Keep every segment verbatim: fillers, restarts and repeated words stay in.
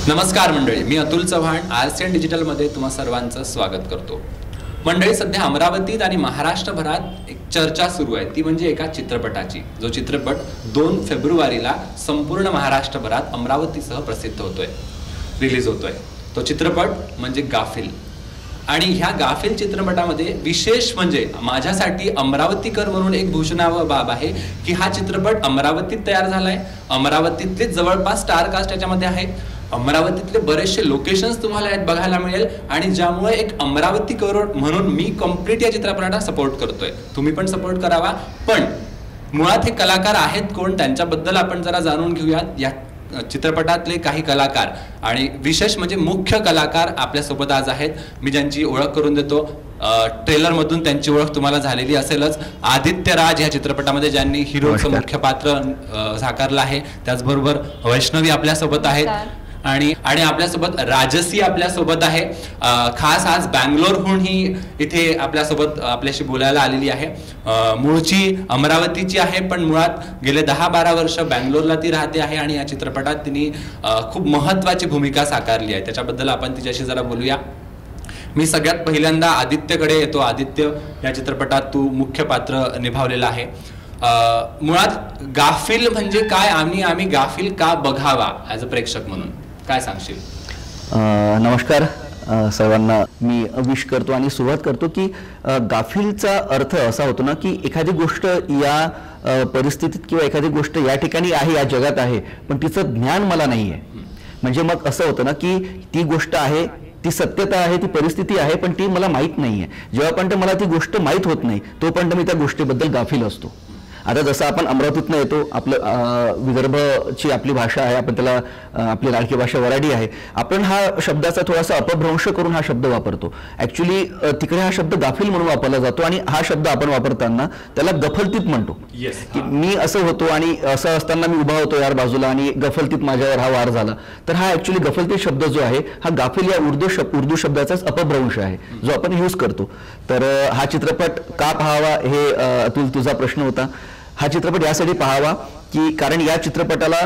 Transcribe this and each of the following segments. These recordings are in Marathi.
नमस्कार मंडळी, मी अतुल चव्हाण आरसीएन डिजिटल मध्ये तुम्हा सर्वांचं स्वागत करतो। मंडळी, सध्या अमरावतीत आणि महाराष्ट्रभरात एक चर्चा सुरू आहे, ती म्हणजे एका चित्रपटाची, जो चित्रपट दोन फेब्रुवारीला संपूर्ण महाराष्ट्रभरात अमरावतीसह प्रसिद्ध होतोय, रिलीज होतोय। तो चित्रपट म्हणजे गाफिल। आणि ह्या गाफिल चित्रपटामध्ये विशेष म्हणजे माझ्यासाठी अमरावतीकर म्हणून एक भूषणावह बाब आहे की हा चित्रपट अमरावतीत तयार झालाय। अमरावतीतले जवळपास स्टार कास्ट याच्यामध्ये आहे। अमरावतीतले बरेचसे लोकेशन्स तुम्हाला यात बघायला मिळेल आणि ज्यामुळे एक अमरावतीकर म्हणून मी कंप्लीट या चित्रपटाला सपोर्ट करतोय। तुम्ही पण सपोर्ट करावा। पण मुळात हे कलाकार आहेत कोण, त्यांच्याबद्दल आपण जरा जाणून घेऊयात। या चित्रपटातले काही कलाकार आणि विशेष म्हणजे मुख्य कलाकार आपल्या सोबत आज आहेत। मी ज्यांची ओळख करून देतो। ट्रेलर मधून त्यांची ओळख तुम्हाला झालेली असेलच। आदित्य राज या चित्रपटामध्ये ज्यांनी हिरोचं मुख्य पात्र साकारलं आहे, त्याचबरोबर वैष्णवी आपल्या सोबत आहेत आणि आणि आपल्यासोबत राजसी आपल्यासोबत आहे। खास आज बँगलोरहून ही इथे आपल्यासोबत आपल्याशी बोलायला आलेली आहे। मूळची अमरावतीची आहे, पण मुळात गेले दहा बारा वर्ष बँगलोरला ती राहते आहे आणि या चित्रपटात तिने खूप महत्त्वाची भूमिका साकारली आहे। त्याच्याबद्दल आपण तिच्याशी जरा बोलूया। मी सगळ्यात पहिल्यांदा आदित्यकडे येतो। आदित्य, या चित्रपटात तू मुख्य पात्र निभावलेलं आहे। मुळात गाफिल म्हणजे काय आणि आम्ही गाफिल का बघावा ॲज अ प्रेक्षक म्हणून काय सांगशील? नमस्कार सर्वांना, मी विश करतो आणि सुरुवात करतो की गाफिलचा अर्थ असा होतो ना की एखादी गोष्ट या परिस्थितीत किंवा एखादी गोष्ट या ठिकाणी आहे, या जगात आहे, पण तिचं ज्ञान मला नाही आहे। म्हणजे मग असं होतं ना की ती गोष्ट आहे, ती सत्यता आहे, ती परिस्थिती आहे, पण ती मला माहीत नाही आहे। जेव्हापर्यंत मला ती गोष्ट माहीत होत नाही तोपर्यंत मी त्या गोष्टीबद्दल गाफील असतो। आता जसं आपण अमरावतीतनं येतो, आपलं विदर्भची आपली भाषा आहे, आपण त्याला आपली लाडकी भाषा वराडी आहे, आपण हा शब्दाचा थोडासा अपभ्रंश करून हा शब्द वापरतो। ॲक्च्युली तिकडे हा शब्द गाफील म्हणून वापरला जातो आणि हा शब्द आपण वापरताना त्याला गफलतीत म्हणतो। की मी असं होतो आणि असं असताना मी उभा होतो यार बाजूला आणि गफलतीत माझ्यावर हा वार झाला, तर हा ॲक्च्युली गफलतीत शब्द जो आहे हा गाफील या उर्दू शब्द उर्दू शब्दाचाच अपभ्रंश आहे जो आपण यूज करतो। तर हा चित्रपट का पाहावा हे अतुल तुझा प्रश्न होता। हा चित्रपट यासाठी पाहावा की कारण या चित्रपटाला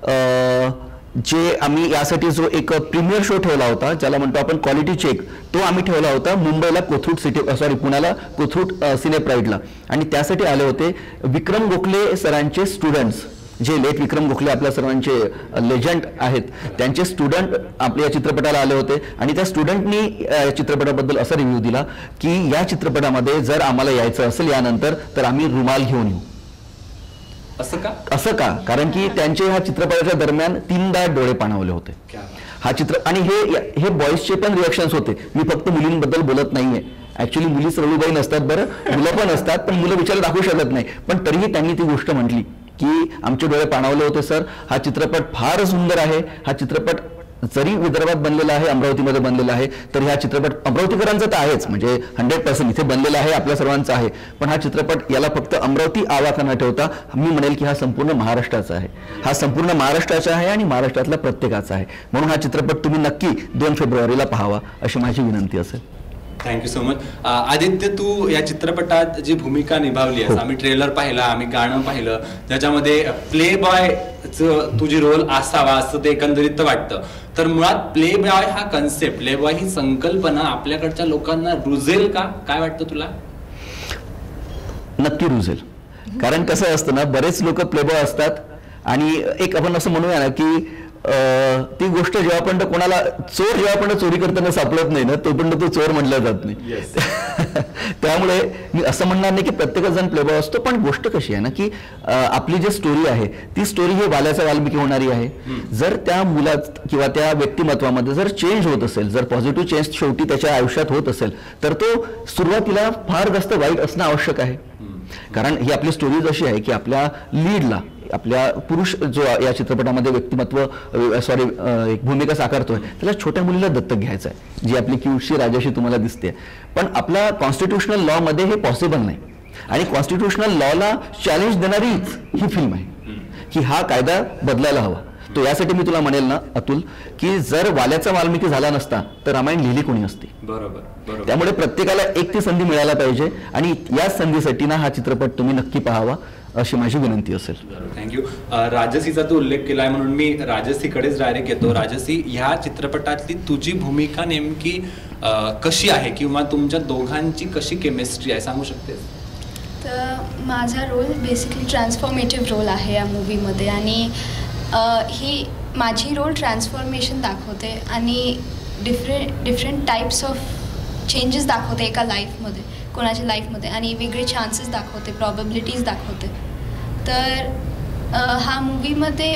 जे आम्ही यासाठी जो एक प्रीमियर शो ठेवला होता, ज्याला म्हणतो आपण क्वालिटी चेक, तो आम्ही ठेवला होता मुंबईला कोथरूड सिटी सॉरी पुण्याला कोथरूड सिने प्राईडला। आणि त्यासाठी आले होते विक्रम गोखले सरांचे स्टुडंट्स, जे लेट विक्रम गोखले आपल्या सर्वांचे लेजंड आहेत, त्यांचे स्टुडंट आपल्या या चित्रपटाला आले होते। आणि त्या स्टुडंटनी या चित्रपटाबद्दल असा रिव्ह्यू दिला की या चित्रपटामध्ये जर आम्हाला यायचं असेल यानंतर तर आम्ही रुमाल घेऊन येऊ। असं का? असं का कारण की त्यांचे ह्या चित्रपटाच्या दरम्यान तीनदा डोळे पाणावले होते हा चित्र। आणि हे हे बॉईजचे पण रिएक्शन्स होते। मी फक्त मुलींबद्दल बोलत नाहीये, ऍक्च्युली मुली सरळूबाई नसतात, बरं मुलं पण असतात, पण मुलं विचार दाखवू शकत नाही, पण तरीही त्यांनी ती गोष्ट म्हटली की आमचे डोळे पाणावले होते सर। हा चित्रपट फार सुंदर आहे। हा चित्रपट जरी विदर्भात बनलेला आहे, अमरावतीमध्ये बनलेला आहे, तर हा चित्रपट अमरावतीकरांचा तर आहेच, म्हणजे हंड्रेड पर्सेंट इथे बनलेला आहे, आपल्या सर्वांचा आहे, पण हा चित्रपट याला फक्त अमरावती आवाका न ठेवता मी म्हणेल की हा संपूर्ण महाराष्ट्राचा आहे। हा संपूर्ण महाराष्ट्राचा आहे आणि महाराष्ट्रातल्या प्रत्येकाचा आहे। म्हणून हा चित्रपट तुम्ही नक्की दोन फेब्रुवारीला पाहावा अशी माझी विनंती असेल। Thank you so much. आदित्य, तू या चित्रपटात जी भूमिका निभावली आहेस, आम्ही ट्रेलर पाहिला, आम्ही गाणं पाहिलं, त्याच्यामध्ये प्ले बॉयचं तुझी रोल असावा असं ते एकंदरीत वाटतं। तर मुळात प्ले बॉय हा कन्सेप्ट, प्ले बॉय ही संकल्पना आपल्याकडच्या लोकांना रुजेल का, काय वाटतं तुला? नक्की रुजेल, कारण कसं असतं ना, बरेच लोक प्ले बॉय असतात आणि एक आपण असं म्हणूया ना की ती गोष्ट जेव्हापर्यंत कोणाला चोर जेव्हापर्यंत चोरी करताना सापडत नाही ना तोपर्यंत तो चोर म्हटला जात नाही। त्यामुळे मी असं म्हणणार नाही की प्रत्येक जण प्लेबॉय असतो, पण गोष्ट कशी आहे ना की आपली जी स्टोरी आहे ती स्टोरी ही वाल्याचा वाल्मिकी होणारी आहे। जर त्या मुलात किंवा त्या व्यक्तिमत्वामध्ये जर चेंज होत असेल, जर पॉझिटिव्ह चेंज शेवटी त्याच्या आयुष्यात होत असेल, तर तो सुरुवातीला फार जास्त वाईट असणं आवश्यक आहे। कारण ही आपली स्टोरी अशी आहे की आपल्या लीडला, आपल्या पुरुष जो या चित्रपटामध्ये व्यक्तिमत्व सॉरी एक भूमिका साकारतोय, त्याला छोट्या मुलीला दत्तक घ्यायचं आहे, जी आपली क्यूटशी राजाशी तुम्हाला दिसते। पण आपल्या कॉन्स्टिट्यूशनल लॉ मध्ये हे पॉसिबल नाही आणि कॉन्स्टिट्यूशनल लॉला चॅलेंज देणारीच ही फिल्म आहे की हा कायदा बदलायला हवा। तो यासाठी मी तुला म्हणेल ना अतुल की जर वाल्याचा वाल्मिकी झाला नसता तर रामायण लिहिली कोणी असती। बरोबर। त्यामुळे प्रत्येकाला एक ती संधी मिळायला पाहिजे आणि या संधीसाठी ना हा चित्रपट तुम्ही नक्की पाहावा। अशी माझी विनंती असेल. थँक्यू. राजसीचा तू उल्लेख केलाय म्हणून मी राजसीकडेच डायरेक्ट येतो. राजसी, ह्या चित्रपटातली तुझी भूमिका नेमकी कशी आहे किंवा तुमच्या दोघांची कशी केमिस्ट्री आहे सांगू शकतेस? तर माझा रोल बेसिकली ट्रान्सफॉर्मेटिव्ह रोल आहे या मूवीमध्ये आणि ही माझी रोल ट्रान्सफॉर्मेशन दाखवते आणि different different types of changes दाखवते एका लाईफमध्ये, कोणाच्या लाईफमध्ये, आणि वेगळे चान्सेस दाखवते, प्रॉबॅबिलिटीज दाखवते. तर हा मूवीमध्ये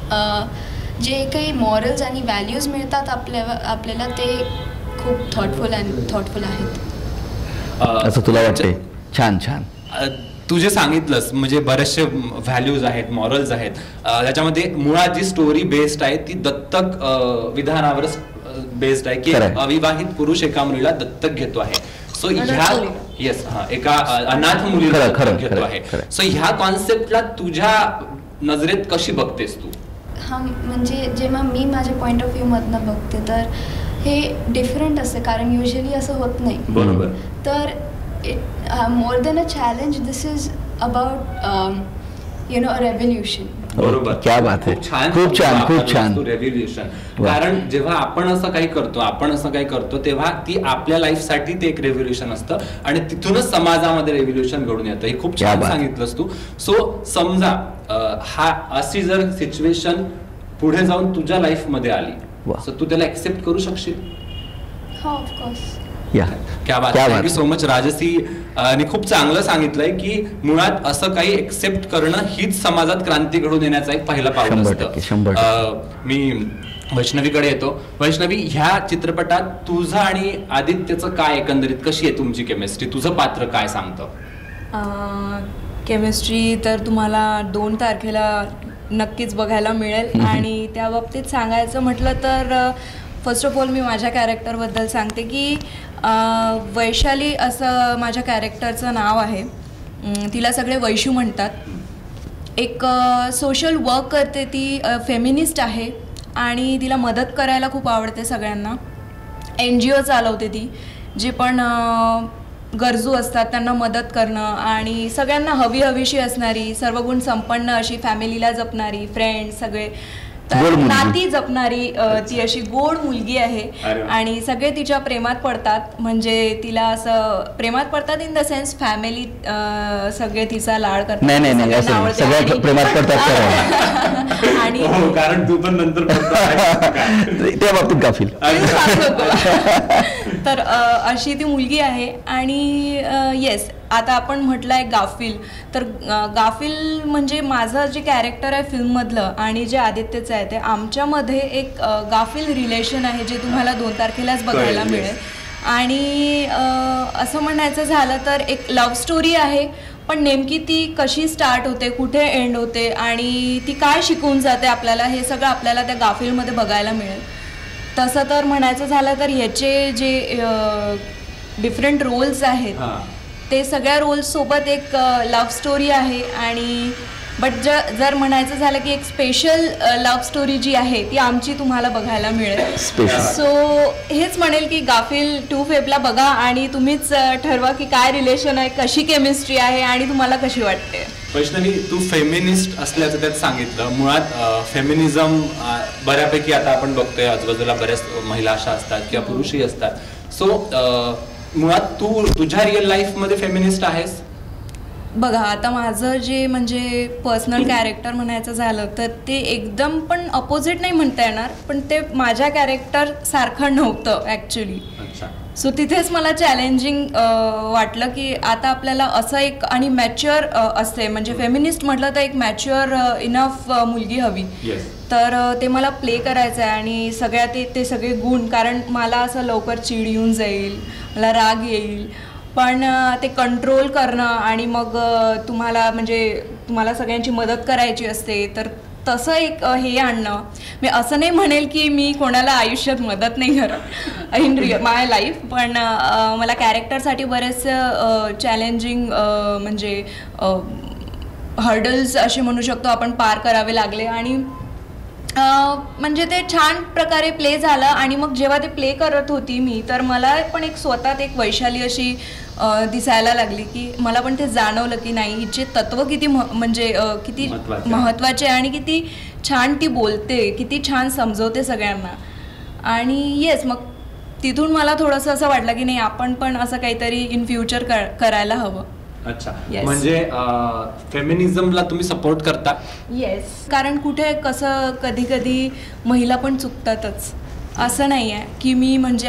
जे काही मॉरल्स आणि व्हॅल्यूज मिळतात आपल्या आपल्याला ते खूप थॉटफुल आणि थॉटफुल आहेत असं तुला वाटते? छान छान. तू जे सांगितलंस म्हणजे बरेचसे व्हॅल्यूज आहेत, मॉरल्स आहेत, त्याच्यामध्ये मुळात जी स्टोरी बेस्ड आहे ती दत्तक विधानावरच बेस्ड आहे की अविवाहित पुरुष एका मुलीला दत्तक घेतो आहे. सो ह्या येस हा एका अनाथ मुलीला दत्तक घेतो आहे. सो ह्या कॉन्सेप्टला तुझ्या नजरेत कशी बघतेस तू? हा म्हणजे जेव्हा मी माझ्या पॉईंट ऑफ व्ह्यू मधनं बघते तर हे डिफरंट असते, कारण युजली असं होत नाही. बरोबर. तर it uh, more than a challenge, this is about um, you know a revolution. बरोबर. क्या बात आहे. खूप छान खूप छान. रेव्होल्युशन. कारण जेव्हा आपण असं काही करतो आपण असं काही करतो तेव्हा ती आपल्या लाईफसाठी ते एक रेव्होल्युशन असतं आणि तिथूनच समाजामध्ये रेव्होल्युशन घडून येतं. हे खूप छान सांगितलंस तू. सो समजा हा अशी जर सिच्युएशन पुढे जाऊन तुझ्या लाईफ मध्ये आली सो तू त्याला एक्सेप्ट करू शकशील? हो, ऑफकोर्स. क्या बात. थँक्यू सो मच राजसी. आणि खूप चांगलं सांगितलंय की मुळात असं काही एक्सेप्ट करणं हीच समाजात क्रांती घडून येण्याचा एक पहिला पाऊल असतं. मी वैष्णवीकडे येतो. वैष्णवी, ह्या चित्रपटात तुझं आणि आदित्यचं काय एकंदरीत कशी आहे तुमची केमिस्ट्री? तुझं पात्र काय सांगतं? केमिस्ट्री तर तुम्हाला दोन तारखेला नक्कीच बघायला मिळेल. आणि त्या बाबतीत सांगायचं म्हटलं तर फर्स्ट ऑफ ऑल मी माझ्या कॅरेक्टरबद्दल सांगते की वैशाली असं माझ्या कॅरेक्टरचं नाव आहे. तिला सगळे वैशू म्हणतात. एक सोशल वर्क करते ती, फेमिनिस्ट आहे आणि तिला मदत करायला खूप आवडते सगळ्यांना. एन जी ओ चालवते ती, जे पण गरजू असतात त्यांना मदत करणं आणि सगळ्यांना हवी हवीशी असणारी, सर्व गुण संपन्न अशी, फॅमिलीला जपणारी, फ्रेंड्स सगळे नाती जपणारी ती अशी गोड मुलगी आहे. आणि सगळे तिच्या प्रेमात पडतात. म्हणजे तिला असं प्रेमात पडतात इन द सेन्स फॅमिली सगळे तिचा लाड करतात. प्रेमात पडतात आणि कारण तू पण नंतर त्या बाबतीत गाफील. तर अशी ती मुलगी आहे. आणि येस, आता आपण म्हटलं आहे गाफील, तर गाफील म्हणजे माझं जे कॅरेक्टर आहे फिल्ममधलं आणि जे आदित्यचं आहे ते आमच्यामध्ये एक गाफील रिलेशन आहे जे तुम्हाला दोन तारखेलाच बघायला मिळेल. आणि असं म्हणायचं झालं तर एक लव्ह स्टोरी आहे, पण नेमकी ती कशी स्टार्ट होते, कुठे एंड होते आणि ती काय शिकवून जाते आपल्याला, हे सगळं आपल्याला त्या गाफीलमध्ये बघायला मिळेल. तसं तर म्हणायचं झालं तर ह्याचे जे डिफरंट रोल्स आहेत ते सगळ्या रोल्स सोबत एक लव्ह स्टोरी आहे. आणि बट ज जर म्हणायचं झालं की एक स्पेशल लव्ह स्टोरी जी आहे ती आमची तुम्हाला बघायला मिळेल. सो हेच म्हणेल की गाफील टू फेबला बघा आणि तुम्हीच ठरवा की काय रिलेशन आहे, कशी केमिस्ट्री आहे आणि तुम्हाला कशी वाटते. वैष्णवी, तू फेमिनिस्ट असल्याचं त्यात सांगितलं. मुळात फेमिनिझम बऱ्यापैकी आता आपण बघतोय आजूबाजूला बऱ्याच महिला अशा असतात किंवा पुरुषही असतात. सो मुळात तू तुझ्या रिअल लाईफ मध्ये फेमिनिस्ट आहेस? बघा, आता माझं जे म्हणजे पर्सनल कॅरेक्टर म्हणायचं झालं तर ते एकदम पण अपोजिट नाही म्हणता येणार, पण ते माझ्या कॅरेक्टर सारखं नव्हतं ॲक्च्युली. सो तिथेच मला चॅलेंजिंग वाटलं की आता आपल्याला असं एक आणि मॅच्युअर असते, म्हणजे फेमिनिस्ट म्हटलं तर एक मॅच्युअर इनफ मुलगी हवी. तर ते मला प्ले करायचं आहे आणि सगळ्या ते ते सगळे गुण, कारण मला असं लवकर चिड येऊन जाईल, मला राग येईल, पण ते कंट्रोल करणं आणि मग तुम्हाला म्हणजे तुम्हाला सगळ्यांची मदत करायची असते, तर तसं एक हे आणणं. मी असं नाही म्हणेल की मी कोणाला आयुष्यात मदत नाही करत इन रिअल माय लाईफ, पण मला कॅरेक्टरसाठी बरेच चॅलेंजिंग म्हणजे हर्डल्स असे म्हणू शकतो आपण पार करावे लागले. आणि म्हणजे ते छान प्रकारे प्ले झालं आणि मग जेव्हा ते प्ले करत होती मी तर मला पण एक स्वतःत एक वैशाली अशी दिसायला लागली की मला पण ते जाणवलं की नाही हिचे तत्व किती म्हणजे किती महत्त्वाचे आणि किती छान ती बोलते, किती छान समजवते सगळ्यांना. आणि येस मग तिथून मला थोडंसं असं वाटलं की नाही आपण पण असं काहीतरी इन फ्युचर करायला हवं. अच्छा, म्हणजे फेमिनिझमला तुम्ही सपोर्ट करता? येस, कारण कुठे कसं कधी कधी महिला पण चुकतातच, असं नाही आहे की मी म्हणजे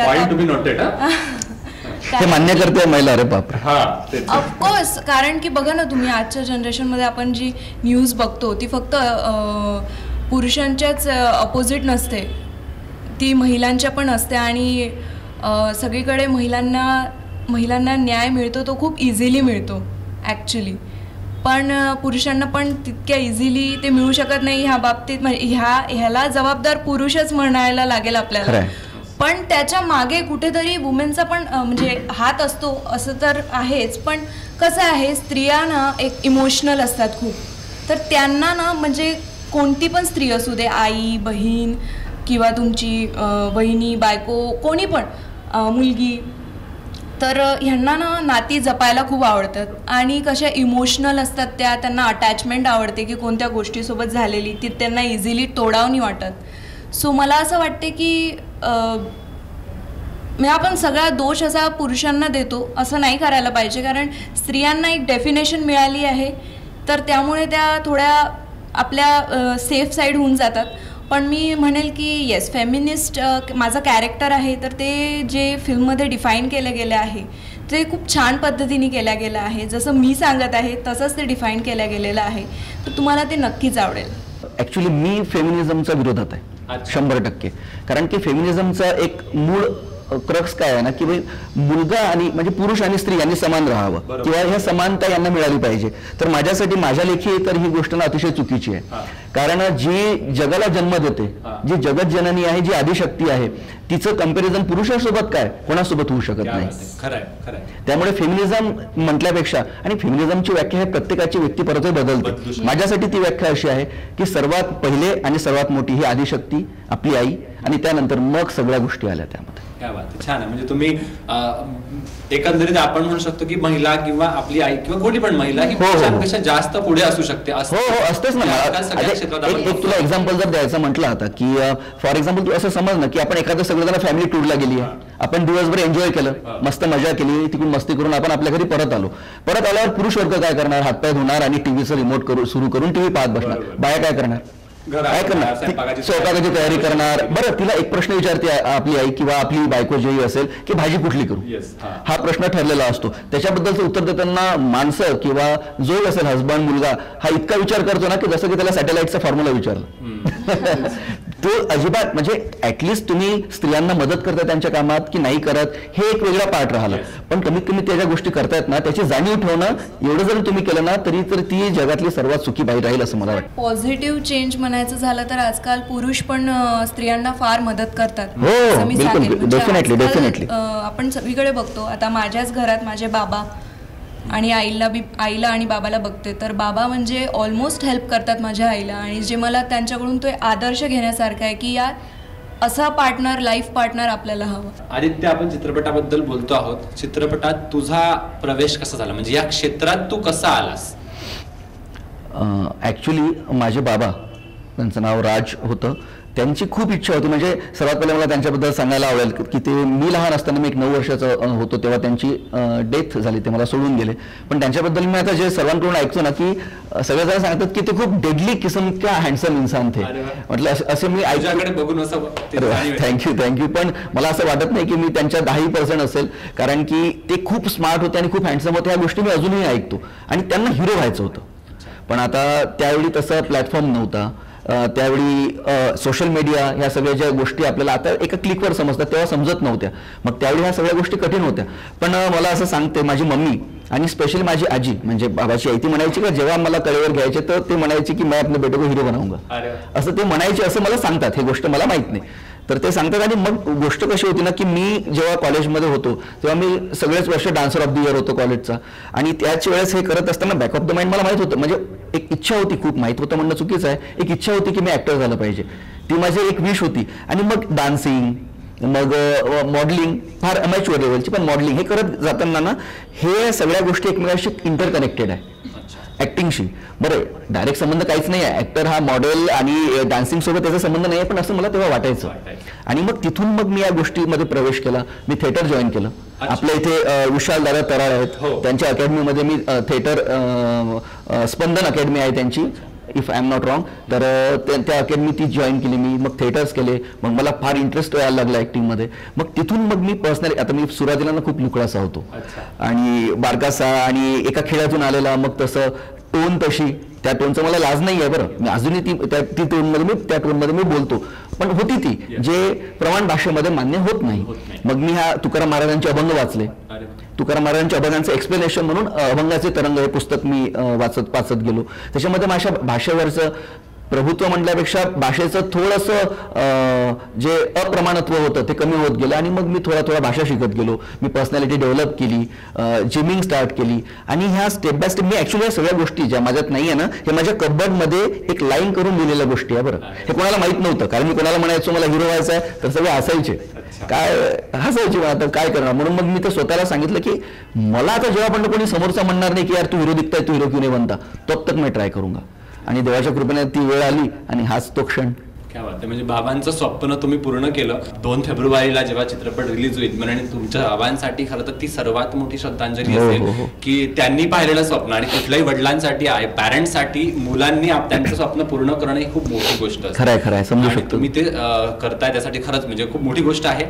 ते मान्य करते महिला. अरे बाप, ऑफकोर्स, कारण की बघा ना तुम्ही आजच्या जनरेशनमध्ये आपण जी न्यूज बघतो ती फक्त पुरुषांच्याच अपोजिट नसते, ती महिलांच्या पण असते आणि सगळीकडे महिलांना महिलांना न्याय मिळतो तो खूप इझिली मिळतो ॲक्च्युली, पण पुरुषांना पण तितक्या इझिली ते मिळू शकत नाही. ह्या बाबतीत ह्या ह्याला जबाबदार पुरुषच म्हणायला लागेल आपल्याला. पण त्याच्या मागे कुठेतरी वुमेनचा पण म्हणजे हात असतो असं तर आहेच. पण कसं आहे, स्त्रिया ना एक इमोशनल असतात खूप, तर त्यांना ना म्हणजे कोणती पण स्त्री असू दे, आई बहीण किंवा तुमची बहिणी बायको कोणी पण मुलगी, तर ह्यांना ना नाती जपायला खूप आवडतात आणि कशा इमोशनल असतात त्या, त्यांना अटॅचमेंट आवडते की कोणत्या गोष्टीसोबत झालेली ती त्यांना इझिली तोडाव नाही वाटत. सो मला असं वाटते की म्हणजे आपण सगळा दोष असा पुरुषांना देतो असं नाही करायला पाहिजे, कारण स्त्रियांना एक डेफिनेशन मिळाली आहे तर त्यामुळे त्या थोड्या आपल्या सेफ साईड होऊन जातात. पण मी म्हणेल की येस, फेमिनिस्ट माझं कॅरेक्टर आहे तर ते जे फिल्ममध्ये डिफाईन केलं गेलं आहे ते खूप छान पद्धतीने केलं गेलं आहे. जसं मी सांगत आहे तसंच ते डिफाईन केलं गेलेलं आहे, तर तुम्हाला ते नक्कीच आवडेल. ॲक्च्युली मी फेमिनिझमच्या विरोधात आहे शंभर टक्के, कारण की फेमिनिझमचा एक मूळ क्रक्स काय आहे ना की मुलगा आणि म्हणजे पुरुष आणि स्त्री यांनी समान राहावं किंवा ह्या समानता यांना मिळाली पाहिजे. तर माझ्यासाठी माझ्या लेखी तर ही गोष्ट ना अतिशय चुकीची आहे, कारण जी जगाला जन्म देते, जी जगत जननी आहे, जी आदिशक्ती आहे, तिचं कंपॅरिझन पुरुषासोबत काय कोणासोबत होऊ शकत नाही. त्यामुळे फेमिनिझम म्हटल्यापेक्षा, आणि फेमिनिझमची व्याख्या हे प्रत्येकाची व्यक्तिपरत्वे बदलते. माझ्यासाठी ती व्याख्या अशी आहे की सर्वात पहिले आणि सर्वात मोठी ही आदिशक्ती आपली आई, आणि त्यानंतर मग सगळ्या गोष्टी आल्या त्यामध्ये. क्या बात आहे, छान आहे. म्हणजे तुम्ही एकंदरीत आपण म्हणू शकतो की महिला किंवा आपली आई किंवा कोणी पण महिला ही पुरुषांपेक्षा जास्त पुढे असू शकते. हो हो, असतेच ना. एक तुला एक्झाम्पल जर द्यायचं म्हटलं आता की फॉर एक्झाम्पल तू असं समज ना की आपण एखादं सगळेजण फॅमिली टूरला गेली आहे, आपण दिवसभर एन्जॉय केलं, मस्त मजा केली, तिकडून मस्ती करून आपण आपल्या घरी परत आलो. परत आल्यावर पुरुष वर्ग काय करणार, हातपाय धुणार आणि टीव्हीचं रिमोट करू सुरू करून टीव्ही पाहत बसणार. बाया काय करणार, काय करणार, स्वयंपाकाची तयारी करणार. बरं, तिला एक प्रश्न विचारते आपली आई किंवा आपली बायको जेही असेल की भाजी कुठली करू, हा प्रश्न ठरलेला असतो. त्याच्याबद्दलचं उत्तर देताना माणसं किंवा जो असेल हसबंड मुलगा हा इतका विचार करतो ना की जसं की त्याला सॅटेलाइटचा फॉर्म्युला विचारला. तो अजिबात म्हणजे ऍटलिस्ट तुम्ही स्त्रियांना मदत करता त्यांच्या कामात की नाही करत हे एक वेगळा पार्ट राहिला, पण कमीत कमी त्या ज्या गोष्टी करतायत ना त्याची जाणीव ठेवणं एवढं जरी तुम्ही केलं ना तरी तर ती जगातली सर्वात सुखी बाई राहील असं मला वाटतं. पॉझिटिव्ह चेंज म्हणायचं झालं तर आजकाल पुरुष पण स्त्रियांना फार मदत करतात. हो, बिलकुल, डेफिनेटली डेफिनेटली. आपण सगळीकडे बघतो. आता माझ्याच घरात माझे बाबा आणि आईला बी आईला आणि बाबाला बघते तर बाबा म्हणजे ऑलमोस्ट हेल्प करतात माझ्या आईला, आणि जे मला त्यांच्याकडून तो आदर्श घेण्यासारखा आहे की यार असा पार्टनर, लाईफ पार्टनर आपल्याला हवं. आदित्य, आपण चित्रपटाबद्दल बोलतो आहोत. चित्रपटात तुझा प्रवेश कसा झाला, म्हणजे या क्षेत्रात तू कसा आलास? ॲक्च्युली माझे बाबा, त्यांचं नाव राज होतं, त्यांची खूप इच्छा होती. म्हणजे सर्वात पहिले मला त्यांच्याबद्दल सांगायला आवडेल की ते मी लहान असताना, मी एक नऊ वर्षाचा होतो तेव्हा त्यांची डेथ झाली, ते मला सोडून गेले. पण त्यांच्याबद्दल मी आता जे सर्वांकडून ऐकतो ना की सगळेजण सांगतात की ते खूप डेडली किस्म का हँडसम इन्सान थे. म्हटलं असे मी ऐकल्याकडे बघून असं थँक्यू थँक्यू पण मला असं वाटत नाही की मी त्यांच्या दहाही पर्सेंट असेल, कारण की ते खूप स्मार्ट होते आणि खूप हँडसम होते. ह्या गोष्टी मी अजूनही ऐकतो आणि त्यांना हिरो व्हायचं होतं. पण आता त्यावेळी तसा प्लॅटफॉर्म नव्हता. त्यावेळी सोशल मीडिया ह्या सगळ्या ज्या गोष्टी आपल्याला आता एका क्लिकवर समजतात तेव्हा समजत नव्हत्या. मग त्यावेळी ह्या सगळ्या गोष्टी कठीण होत्या. पण मला असं सांगते, माझी मम्मी आणि स्पेशली माझी आजी म्हणजे बाबाची आई, ती म्हणायची का जेव्हा मला कलेवर घ्यायचे तर ते म्हणायची की मैं अपने बेटे को हिरो बनाऊंगा, असं ते म्हणायचे, असं मला सांगतात. हे गोष्ट मला माहित नाही तर ते सांगतात. आणि मग गोष्ट कशी होती ना की मी जेव्हा कॉलेजमध्ये होतो तेव्हा मी सगळेच वर्ष डान्सर ऑफ द इयर होतो कॉलेजचा, आणि त्याच वेळेस हे करत असताना बॅक ऑफ द माइंड मला माहित होतं, म्हणजे एक इच्छा होती, खूप माहित होतं म्हणणं चुकीचं आहे, एक इच्छा होती की मी ऍक्टर झालं पाहिजे. ती माझी एक विश होती. आणि मग डान्सिंग, मग मॉडेलिंग, फार अमॅच्युअर लेवलची पण मॉडेलिंग, हे करत जाताना ना हे सगळ्या गोष्टी एकमेकांशी इंटरकनेक्टेड आहे ऍक्टिंगशी. बरं, डायरेक्ट संबंध काहीच नाही आहे, ऍक्टर हा मॉडेल आणि डान्सिंग सोबत त्याचा संबंध नाही आहे, पण असं मला तेव्हा वाटायचं. आणि मग तिथून मग मी या गोष्टीमध्ये प्रवेश केला. मी थिएटर जॉईन केलं. आपल्या इथे विशाल दादा तराळ आहेत, त्यांच्या अकॅडमीमध्ये मी थिएटर, स्पंदन अकॅडमी आहे त्यांची, if I am not wrong, तर त्या अकॅडमी ती जॉईन केली मी. मग थिएटर्स केले. मग मला फार इंटरेस्ट यायला लागला ऍक्टिंगमध्ये. मग तिथून मग मी पर्सनली, आता मी सुरुवातीला ना खूप लुकडासा होतो आणि बारकासा आणि एका खेळातून आलेला, मग तसं टोन तशी, त्या टोनचं मला लाज नाही आहे बरं, मी अजूनही ती ती टोनमध्ये मी त्या टोनमध्ये मी बोलतो, पण होती ती जे प्रमाण भाषेमध्ये मान्य होत नाही. मग मी हा तुकाराम महाराजांचे अभंग वाचले. तुकाराम महाराजांच्या अभंगांचं एक्सप्लेनेशन म्हणून अभंगाचे तरंग हे पुस्तक मी वाचत वाचत गेलो. त्याच्यामध्ये माझ्या भाषेवरचं प्रभुत्व म्हटल्यापेक्षा भाषेचं थोडंसं जे अप्रमाणत्व होतं ते कमी होत गेलं. आणि मग मी थोडा थोडा भाषा शिकत गेलो. मी पर्सनॅलिटी डेव्हलप केली, जिमिंग स्टार्ट केली. आणि ह्या स्टेप बाय स्टेप मी ॲक्च्युली या सगळ्या गोष्टी ज्या माझ्यात नाही आहे ना, हे माझ्या कबर्डमध्ये एक लाईन करून लिहिलेल्या गोष्टी आहे बरं. हे कोणाला माहीत नव्हतं, कारण मी कोणाला म्हणायचो मला हिरो व्हायचा आहे तर सगळे हसायचे, काय हसायचे मला, तर काय करणार. म्हणून मग मी तर स्वतःला सांगितलं की मला आता जेव्हा पण कोणी समोरचा म्हणणार नाही की यार तू हिरो दिखताय, तू हिरो क्यों नहीं बनता, तब तक मी ट्राय करूंगा. आणि देवाच्या कृपेने ती वेळ आली आणि हाच तो क्षण. क्या बात आहे. म्हणजे बाबांचं स्वप्न तुम्ही पूर्ण केलं. दोन फेब्रुवारीला जेव्हा चित्रपट रिलीज होईल, म्हणजे तुमच्या बाबांसाठी खरं तर ती सर्वात मोठी श्रद्धांजली असेल की त्यांनी पाहिलेलं स्वप्न, आणि कुठल्याही वडिलांसाठी आहे, पॅरेंट्ससाठी मुलांनी त्यांचं स्वप्न पूर्ण करणं ही खूप मोठी गोष्ट असते. खरंय खरंय, समजू शकतो. तुम्ही ते करताय त्यासाठी खरंच म्हणजे खूप मोठी गोष्ट आहे.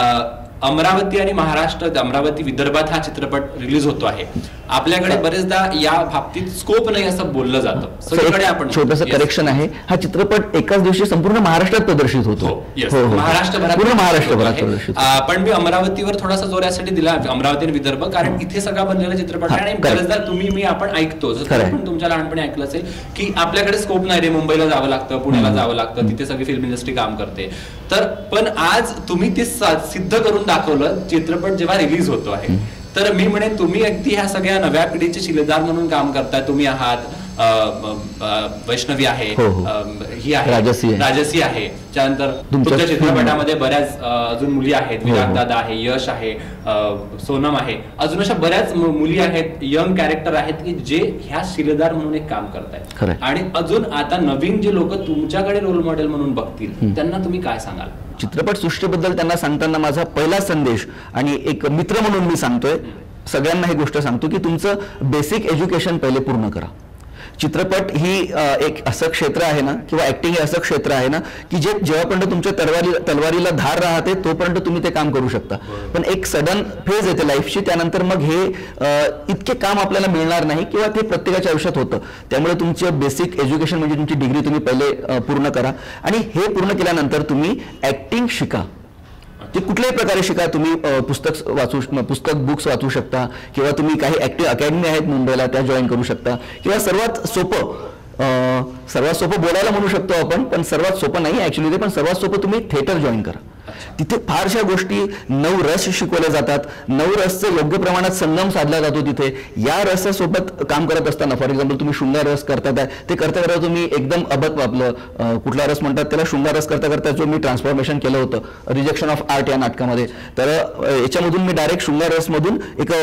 अमरावती आणि महाराष्ट्र, अमरावती विदर्भात हा चित्रपट रिलीज होतो आहे. आपल्याकडे बरेचदा या बाबतीत स्कोप नाही असं बोललं जातं. सगळीकडे आपण छोटंसं करेक्शन आहे, हा चित्रपट एकाच दिवशी संपूर्ण महाराष्ट्रात प्रदर्शित होतो. महाराष्ट्रभरात पूर्ण महाराष्ट्रभरात प्रदर्शित. पण मी अमरावतीवर थोडासा जोर यासाठी दिला, अमरावती आणि विदर्भ, कारण इथे सगळा बनलेला चित्रपट आहे. आणि बरेचदा तुम्ही मी आपण ऐकतो, पण तुमच्या लहानपणी ऐकलं असेल की आपल्याकडे स्कोप नाही रे, मुंबईला जावं लागतं, पुण्याला जावं लागतं, तिथे सगळी फिल्म इंडस्ट्री काम करते. तर पण आज तुम्ही ते सिद्ध करून दाखवलं चित्रपट जेव्हा रिलीज होतो आहे. तर मी म्हणेन तुम्ही अगदी ह्या सगळ्या नव्या पिढीचे शिलेदार म्हणून काम करताय. तुम्ही आहात, वैष्णवी आहे, ही आहे, राजसी आहे, त्यानंतर तुमच्या चित्रपटामध्ये बऱ्याच अजून मुली आहेत, विराग दादा आहे, यश आहे, सोनम आहे, अजून अशा बऱ्याच मुली आहेत, यंग कॅरेक्टर आहेत की जे ह्या शिलेदार म्हणून एक काम करतायत. आणि अजून आता नवीन जे लोक तुमच्याकडे रोल मॉडेल म्हणून बघतील त्यांना तुम्ही काय सांगाल? चित्रपट सृष्टीबद्दल त्यांना सांगताना माझा पहिला संदेश, आणि एक मित्र म्हणून मी सांगतोय सगळ्यांना ही गोष्ट सांगतो की तुमचं बेसिक एज्युकेशन पहिले पूर्ण करा. चित्रपट ही एक असं क्षेत्र आहे ना, किंवा ऍक्टिंग हे असं क्षेत्र आहे ना की जे जेव्हापर्यंत तुमच्या तलवारी तलवारीला धार राहते तोपर्यंत तुम्ही ते काम करू शकता. पण एक सडन फेज येते लाईफची, त्यानंतर मग हे इतके काम आपल्याला मिळणार नाही, किंवा ते प्रत्येकाच्या आयुष्यात होतं. त्यामुळे तुमचं बेसिक एज्युकेशन म्हणजे तुमची डिग्री तुम्ही पहिले पूर्ण करा. आणि हे पूर्ण केल्यानंतर तुम्ही ऍक्टिंग शिका. ते कुठल्याही प्रकारे शिका. तुम्ही पुस्तक वाचू पुस्तक बुक्स वाचू शकता, किंवा तुम्ही काही ऍक्टिंग अकॅडमी आहेत मुंबईला त्या जॉईन करू शकता, किंवा सर्वात सोपं सर्वात सोपं बोलायला म्हणू शकतो आपण, पण सर्वात सोपं नाही ऍक्च्युली ते, पण सर्वात सोपं तुम्ही थिएटर जॉईन करा. तिथे फारशा गोष्टी, नऊ रस शिकवले जातात, नऊ रसचं योग्य प्रमाणात संगम साधला जातो तिथे. या रसासोबत काम करत असताना, फॉर एक्झाम्पल तुम्ही शृंगार रस करताय, ते करता करता तुम्ही एकदम अबत आपलं कुठला रस म्हणतात त्याला शृंगार रस करता करता जो मी ट्रान्सफॉर्मेशन केलं होतं रिजेक्शन ऑफ आर्ट या नाटकामध्ये, तर याच्यामधून मी डायरेक्ट शृंगार रसमधून एक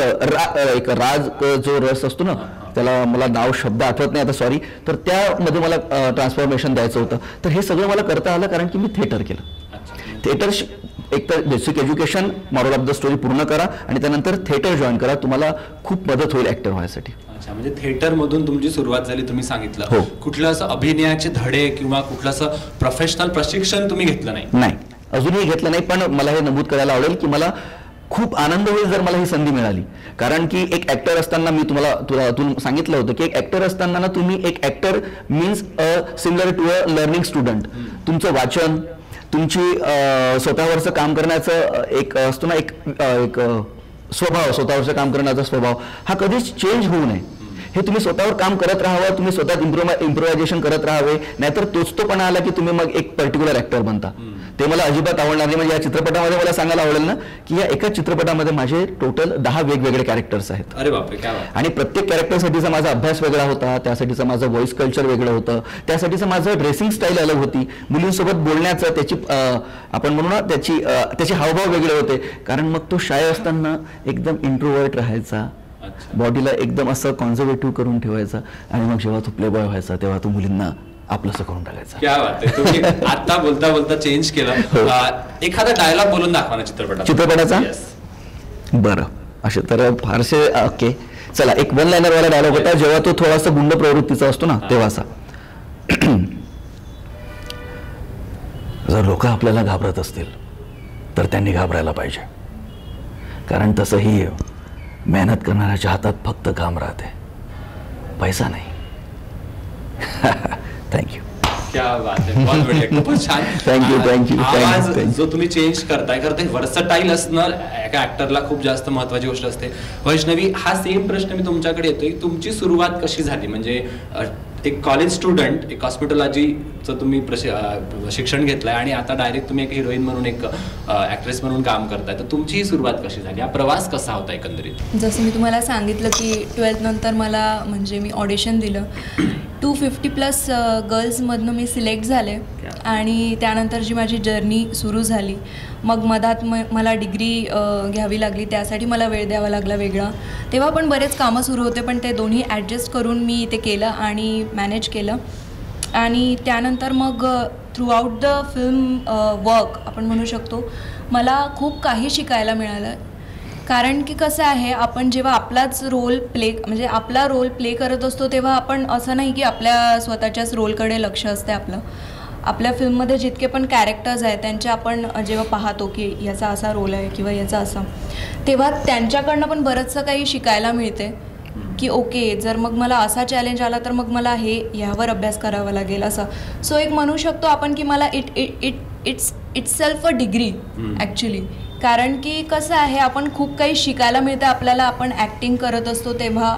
एक राज जो रस असतो ना, त्याला मला नाव शब्द आठवत नाही आता, सॉरी, तर त्यामध्ये मला ट्रान्सफॉर्मेशन द्यायचं होतं. तर हे सगळं मला करता आलं कारण की मी थिएटर केलं. थिएटर एक तर basic education, moral of the story पूर्ण करा, आणि त्यानंतर थिएटर जॉईन करा. तुम्हाला खूप मदत होईल ऍक्टर व्हायसाठी. अच्छा, म्हणजे थिएटर मधून तुमची सुरुवात झाली, तुम्ही सांगितलं. कुठलं असं अभिनयाचे धडे किंवा कुठलं असं प्रोफेशनल प्रशिक्षण तुम्ही घेतलं नाही? नाही, अजूनही घेतलं नाही. पण मला हे नमूद करायला आवडेल की मला खूप आनंद होईल जर मला ही संधी मिळाली. कारण की एक ऍक्टर असताना मी तुम्हाला तुला तुला सांगितलं होतं की एक ऍक्टर असताना ना तुम्ही एक actor means similar to a learning student. तुमचं वाचन, तुमची स्वतःवरचं काम करण्याचं एक असतो ना एक एक स्वभाव, स्वतःवरचं काम करण्याचा स्वभाव हा कधीच चेंज होऊ नये. हे तुम्ही स्वतःवर काम करत राहावं, तुम्ही स्वतः इम्प्रोवा इम्प्रोव्हायझेशन करत राहावे, नाहीतर तोच तोपणा आला की तुम्ही मग एक पर्टिक्युलर ऍक्टर बनता. ते मला अजिबात आवडणार नाही. म्हणजे या चित्रपटामध्ये मला सांगायला आवडेल ना की या एका चित्रपटामध्ये माझे टोटल दहा वेगवेगळे कॅरेक्टर्स आहेत. अरे बापरे, काय बात. आणि प्रत्येक कॅरेक्टरसाठीचा माझा अभ्यास वेगळा होता, त्यासाठीचं माझं व्हॉइस कल्चर वेगळं होतं, त्यासाठीचं माझं ड्रेसिंग स्टाईल अलग होती, मुलींसोबत बोलण्याचं त्याची आपण म्हणू ना त्याची त्याचे हावभाव वेगळे होते. कारण मग तो शाळेत असताना एकदम इंट्रोवर्ट राहायचा, बॉडीला एकदम असं कॉन्झर्वेटिव्ह करून ठेवायचा, आणि मग जेव्हा तो प्ले बॉय व्हायचा तेव्हा तो मुलींना आपलंसं करून टाकायचं. क्या बात आहे, तुम्ही आता बोलता बोलता चेंज केलं. एखादा डायलॉग बोलून दाखवा ना चित्रपटात चित्रपटाचा. बरं, असे तर फारसे. ओके, चला, एक वन लाइनर वाला डायलॉग होता जेव्हा तो थोडासा गुंड प्रवृत्तीचा असतो ना तेव्हा असा, जर लोक आपल्याला घाबरत असतील तर त्यांनी घाबरायला पाहिजे, कारण तसंही मेहनत करणाऱ्याच्या हातात फक्त काम राहते, पैसा नाही. थँक्यू. क्या बात आहे, बहुत बढिया, खूपच छान. थँक्यू थँक्यू आवाज जो तुम्ही चेंज करताय खरं ते वर्सटाईल असणं एका ऍक्टरला खूप जास्त महत्वाची गोष्ट असते. वैष्णवी, हा सेम प्रश्न मी तुमच्याकडे येतोय, तुमची सुरुवात कशी झाली? म्हणजे एक कॉलेज स्टुडंट, एक हॉस्पिटॉलॉजीचं तुम्ही शिक्षण घेतलंय आणि आता डायरेक्ट तुम्ही एक हिरोईन म्हणून, एक ऍक्ट्रेस म्हणून काम करताय, तर तुमची ही सुरुवात कशी झाली? हा प्रवास कसा होता एकंदरीत? जसं मी तुम्हाला सांगितलं की ट्वेल्थ नंतर मला म्हणजे मी ऑडिशन दिलं, टू फिफ्टी प्लस गर्ल्समधनं मी सिलेक्ट झाले, आणि त्यानंतर जी माझी जर्नी सुरू झाली, मग मधात म मला डिग्री घ्यावी लागली, त्यासाठी मला वेळ द्यावा लागला वेगळा. तेव्हा पण बरेच कामं सुरू होते, पण ते दोन्ही ॲडजस्ट करून मी ते केलं आणि मॅनेज केलं. आणि त्यानंतर मग throughout the film work आपण म्हणू शकतो मला खूप काही शिकायला मिळालं. कारण की कसं आहे, आपण जेव्हा आपलाच रोल प्ले म्हणजे आपला रोल प्ले करत असतो तेव्हा आपण असं नाही की आपल्या स्वतःच्याच रोलकडे लक्ष असते आपलं. आपल्या फिल्ममध्ये जितके पण कॅरेक्टर्स आहेत त्यांचे आपण जेव्हा पाहतो की याचा असा रोल आहे किंवा याचा असा, तेव्हा त्यांच्याकडनं पण बरंचसं काही शिकायला मिळते की ओके, जर मग मला असा चॅलेंज आला तर मग मला हे ह्यावर अभ्यास करावा लागेल असं. सो एक म्हणू शकतो आपण की मला it it it it's it's self a degree actually. कारण की कसं आहे, आपण खूप काही शिकायला मिळतं आपल्याला. आपण ॲक्टिंग करत असतो तेव्हा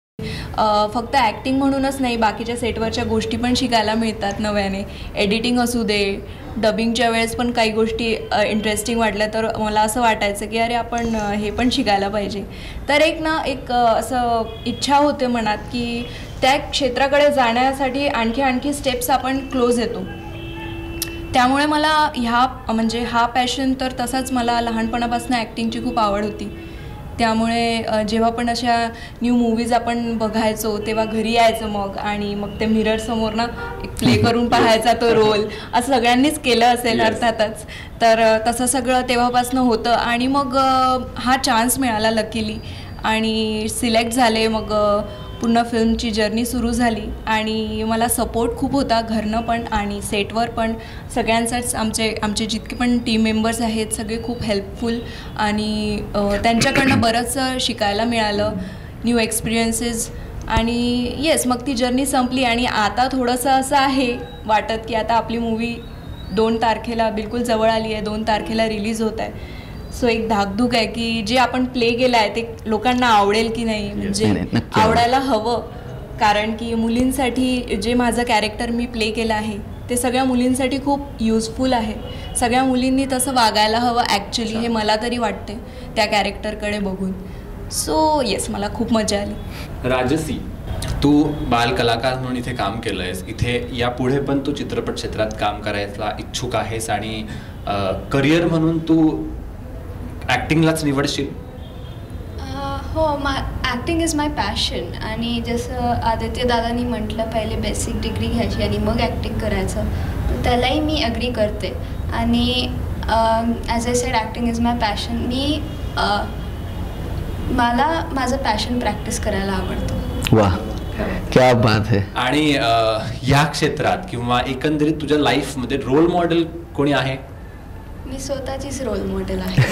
फक्त ॲक्टिंग म्हणूनच नाही, बाकीच्या सेटवरच्या गोष्टी पण शिकायला मिळतात नव्याने. एडिटिंग असू दे, डबिंगच्या वेळेस पण काही गोष्टी इंटरेस्टिंग वाटल्या तर मला असं वाटायचं की अरे आपण हे पण शिकायला पाहिजे. तर एक ना एक असं इच्छा होते मनात की त्या क्षेत्राकडे जाण्यासाठी आणखी आणखी स्टेप्स आपण क्लोज येतो. त्यामुळे मला ह्या म्हणजे हा पॅशन तर तसाच, मला लहानपणापासून ॲक्टिंगची खूप आवड होती. त्यामुळे जेव्हा पण अशा न्यू मूवीज आपण बघायचो तेव्हा घरी यायचं मग, आणि मग ते मिररसमोर ना एक प्ले करून पाहायचा तो रोल. असं सगळ्यांनीच केलं असेल अर्थातच. तर तसं सगळं तेव्हापासून होतं, आणि मग हा चान्स मिळाला लकीली आणि सिलेक्ट झाले. मग पूर्ण फिल्मची जर्नी सुरू झाली, आणि मला सपोर्ट खूप होता घरनं पण आणि सेटवर पण. सगळ्यांचाच आमचे आमचे जितके पण टीम मेंबर्स आहेत सगळे खूप हेल्पफुल, आणि त्यांच्याकडनं बरंचसं शिकायला मिळालं, न्यू एक्सपिरियन्सेस. आणि येस, मग ती जर्नी संपली, आणि आता थोडंसं असं आहे वाटत की आता आपली मूवी दोन तारखेला बिलकुल जवळ आली आहे, दोन तारखेला रिलीज होत आहे. सो एक धाकधूक आहे की जे आपण प्ले केलं आहे ते लोकांना आवडेल की नाही, म्हणजे आवडायला हवं. कारण की मुलींसाठी जे माझं कॅरेक्टर मी प्ले केलं आहे ते सगळ्या मुलींसाठी खूप युजफुल आहे. सगळ्या मुलींनी तसं वागायला हवं ॲक्च्युली, हे मला तरी वाटते त्या कॅरेक्टरकडे बघून. सो येस, मला खूप मजा आली. राजसी, तू बाल कलाकार म्हणून इथे काम केलं आहेस, इथे यापुढे पण तू चित्रपट क्षेत्रात काम करायला इच्छुक आहेस, आणि करिअर म्हणून तू ॲक्टिंगलाच निवडशील? हो, मा ॲक्टिंग इज माय पॅशन. आणि जसं आदित्य दादांनी म्हटलं पहिले बेसिक डिग्री घ्यायची आणि मग ॲक्टिंग करायचं, तर त्यालाही मी अग्री करते. आणि as I said, acting is my passion. मी मला माझं पॅशन प्रॅक्टिस करायला आवडतं. वा, क्या बात है. आणि या क्षेत्रात किंवा एकंदरीत तुझ्या लाईफमध्ये रोल मॉडेल कोणी आहे? मी स्वतःचीच रोल मॉडेल आहे.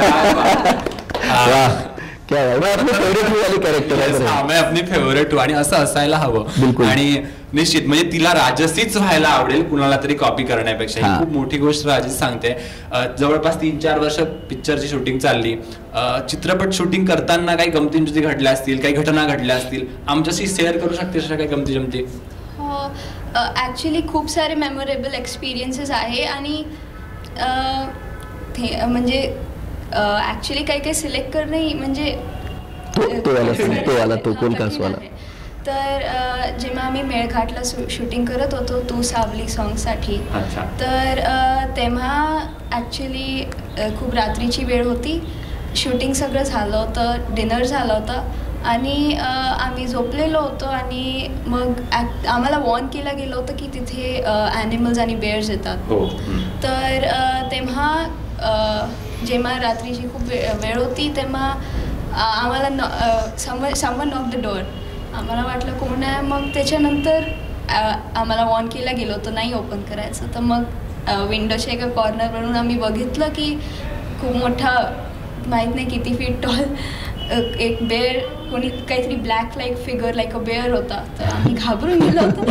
आपली फेवरेट, आणि असं असायला हवं. आणि निश्चित म्हणजे तिला राजसीच व्हायला आवडेल कुणाला तरी कॉपी करण्यापेक्षा. ही खूप मोठी गोष्ट राजसी सांगते. जवळपास तीन चार वर्ष पिक्चरची शूटिंग चालली. चित्रपट शूटिंग करताना काही गमती घडल्या असतील, काही घटना घडल्या असतील, आमच्याशी शेअर करू शकते अशा काही गमती जमती? हो, ॲक्च्युली खूप सारे मेमोरेबल एक्सपिरियन्सेस आहे. आणि अं, ते म्हणजे ॲक्च्युली काही काही सिलेक्ट करणं म्हणजे तो तो वाला तो वाला तो हा, कोण कठीण कासवाला आहे. तर अं, जेव्हा आम्ही मेळघाटला शूटिंग करत होतो तू सावली सॉन्गसाठी, अच्छा. तर अं, तेव्हा ॲक्च्युली खूप रात्रीची वेळ होती. शूटिंग सगळं झालं होतं, डिनर झालं होतं आणि अं, आम्ही झोपलेलो होतो आणि मग ॲक आम्हाला वॉर्न केलं गेलं होतं की तिथे ॲनिमल्स आणि बेअर्स येतात. हो. तर अं, तेव्हा अं, जेव्हा रात्रीची खूप वे वेळ होती तेव्हा आ- आम्हाला न someone someone knock the door. आम्हाला वाटलं कोण आहे. मग त्याच्यानंतर आ, आम्हाला वॉर्न केलं गेलं होतं नाही ओपन करायचं. तर मग विंडोच्या एका कॉर्नरवरून आम्ही बघितलं की खूप मोठा, माहीत नाही किती फीट टॉल एक बेअर, कोणी काहीतरी black like figure like a bear होता. तर आम्ही घाबरून गेलो होतो.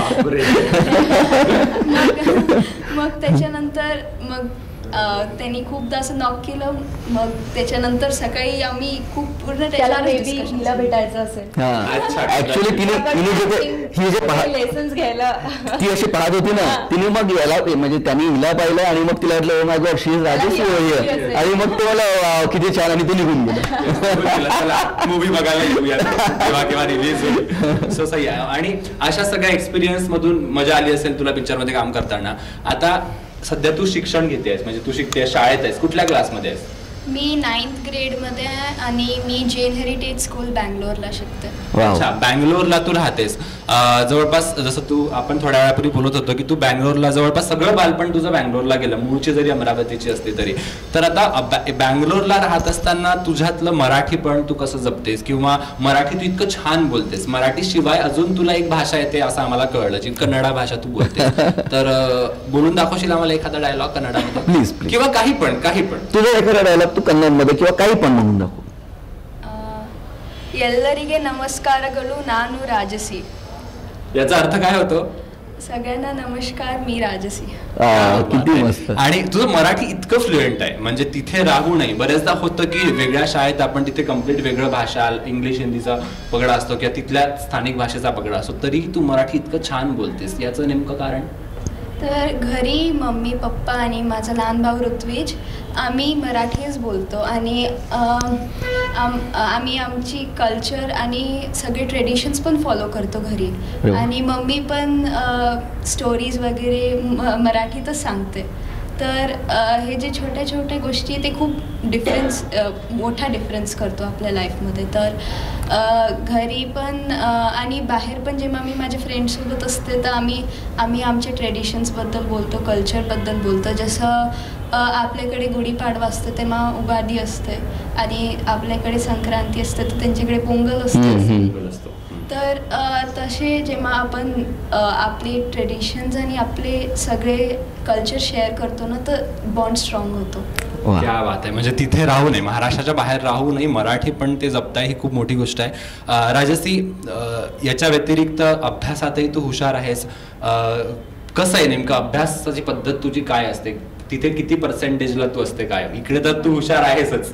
मग मग त्याच्यानंतर मग अं, त्यांनी खूपदा असं नॉक केलं. मग त्याच्यानंतर सकाळी आम्ही खूप पूर्ण त्याला त्याच्यावरच बेबी discussion हिला झालं. भेटायचं असेल, अच्छा. ऍक्च्युली तिने तिने जे ही जे पाहत लेसन्स घ्यायला. ती अशी पाहत होती ना, तिने मग याला म्हणजे त्यांनी हिला पाहिलं आणि मग तिला वाटलं oh my god she is Rajesh Yes. आणि मग तो मला "वाव, किती छान" आणि तो निघून गेला. मूवी बघायला येऊया केव्हा केव्हा रिलीज होईल. सो सही आहे. आणि अशा सगळ्या एक्सपिरियन्स मधून मजा आली असेल तुला पिक्चर मध्ये काम करताना. आता सध्या तू शिक्षण घेतेस, म्हणजे तू शिकतेस, शाळेत आहेस, कुठल्या क्लासमध्ये आहेस? मी नाईन्थ ग्रेडमध्ये आहे आणि मी जैन हेरिटेज स्कूल बँगलोरला शिकते. वाव. अच्छा, बँगलोरला तू राहतेस. अं, जवळपास जसं तू आपण थोड्या वेळापूर्वी बोलत होतो की तू बँगलोरला जवळपास सगळं बालपण तुझं बँगलोरला गेलं, मूळची जरी अमरावतीची असली तरी. तर आता बॅ- बँगलोरला राहत असताना तुझ्यातलं मराठीपण तू कसं जपतेस, किंवा मराठी तू इतकं छान बोलतेस, मराठी शिवाय अजून तुला एक भाषा येते असं आम्हाला कळलं, जी कन्नडा भाषा तू बोलतेस. तर अं, बोलून दाखवशील आम्हाला एखादा डायलॉग कन्नडामध्ये? प्लीज प्लीज किंवा काही पण काही पण तुझा एखादा डायलॉग तू कन्नडमध्ये किंवा काही पण म्हणून दाखव. ಎಲ್ಲರಿಗೆ ನಮಸ್ಕಾರಗಳು, ನಾನು ರಾಜಸಿ. याचा अर्थ काय होतो? सगळ्यांना नमस्कार, मी राजसी. आ, किती मस्त. आणि तुझं मराठी इतकं फ्लुएंट आहे, म्हणजे तिथे राहू नये. बऱ्याचदा होतं की वेगळ्या शाळेत आपण तिथे कम्प्लीट वेगळं भाषा, इंग्लिश हिंदीचा पगडा असतो किंवा तिथल्या स्थानिक भाषेचा पगडा असतो, तरी तू मराठी इतकं छान बोलतेस, याचं नेमकं कारण? तर घरी मम्मी पप्पा आणि माझा लहान भाऊ ऋत्विज आम्ही मराठीच बोलतो आणि अं, आम आम्ही आमची कल्चर आणि सगळे ट्रेडिशन्स पण फॉलो करतो घरी. अरे वा. आणि मम्मी पण स्टोरीज वगैरे म मराठीतच सांगते. तर अं, हे जे छोट्या छोट्या गोष्टी ते खूप डिफरन्स, मोठा डिफरन्स करतो आपल्या लाईफमध्ये. तर अं, घरी पण अं, आणि बाहेर पण जेव्हा मी माझ्या फ्रेंड्ससोबत असते तर आम्ही आम्ही आमच्या ट्रेडिशन्सबद्दल बोलतो, कल्चरबद्दल बोलतो. जसं अ, आपल्याकडे गुढीपाडवा असते तेव्हा उगादी असते आणि आपल्याकडे संक्रांती असते तर त्यांच्याकडे पोंगल असते. हम्म, हम्म. तर अ, तसे जेव्हा आपण अ, आपले ट्रेडिशन्स आणि आपले सगळे कल्चर शेअर करतो ना तर बॉन्ड स्ट्रॉंग होतो. वा. क्या बात आहे. म्हणजे तिथे राहू नये, महाराष्ट्राच्या बाहेर राहू नये, मराठी पण ते जपताय, ही खूप मोठी गोष्ट आहे. अं, राजश्री, अं, याच्या व्यतिरिक्त अभ्यासातही तू हुशार आहेस. अं, कसं आहे नेमकं अभ्यासाची पद्धत तुझी काय असते? तिथे किती पर्सेंटेजला तू असते काय? इकडे तर तू हुशार आहेसच.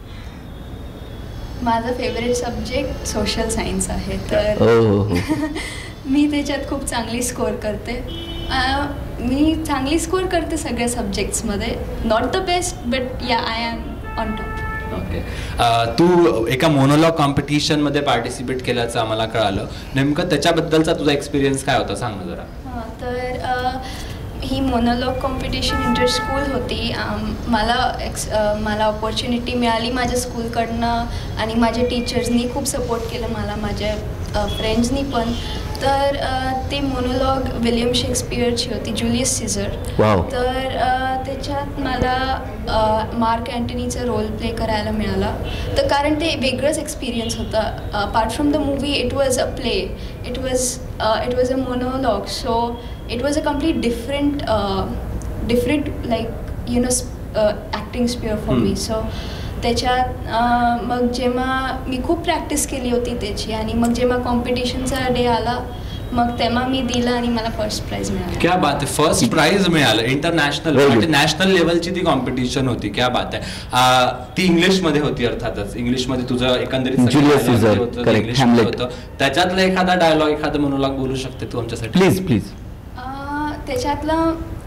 माझा फेवरेट सब्जेक्ट सोशल सायन्स आहे. तर हो हो हो. मी त्याच्यात खूप चांगली स्कोअर करते. अ, मी चांगली स्कोअर करते सगळ्या सब्जेक्ट्समध्ये. Not the best but ya I am on top. Okay. तू एका मोनोलॉग कॉम्पिटिशनमध्ये पार्टिसिपेट केल्याचं आम्हाला कळालं. नेमकं त्याच्याबद्दलचा तुझा एक्सपिरियन्स काय होता, सांग ना जरा. हां, तर अ, ही मोनोलॉग कॉम्पिटिशन इंटर स्कूल होती. आम, मला एक्स अ, मला ऑपॉर्च्युनिटी मिळाली माझ्या स्कूलकडनं आणि माझ्या टीचर्सनी खूप सपोर्ट केलं मला, माझ्या फ्रेंड्सनी पण. तर अ, ते मोनोलॉग विलियम शेक्सपियरची होती, जुलियस सीझर. वाव. तर अ, त्याच्यात मला अ, मार्क अँटनीचा रोल प्ले करायला मिळाला. तर कारण ते वेगळंच एक्सपिरियन्स होतं. Apart from the movie it was a play, it was it was a monologue. So it was a complete different uh, different like you know uh, acting sphere for me. So त्याच्यात uh, मग जेव्हा मी खूप प्रॅक्टिस केली होती त्याची आणि मग जेव्हा कॉम्पिटिशनचा डे आला मग तेव्हा मी दिलं आणि मला फर्स्ट प्राइज मिळालं. क्या बात आहे. फर्स्ट प्राइज मिळालं इंटरनॅशनल, म्हणजे नॅशनल लेवलची ती कॉम्पिटिशन होती. क्या बात आहे. अं, ती इंग्लिशमध्ये होती अर्थातच. इंग्लिशमध्ये तुझं एकंदरीत सगळं Julius dialogue Caesar, जे होतं ते correct, इंग्लिशमध्ये Hamlet. होतं. त्याच्यातलं एखादा डायलॉग, एखादं मोनोलॉग बोलू शकते तू आमच्यासाठी? Please please. त्याच्यातलं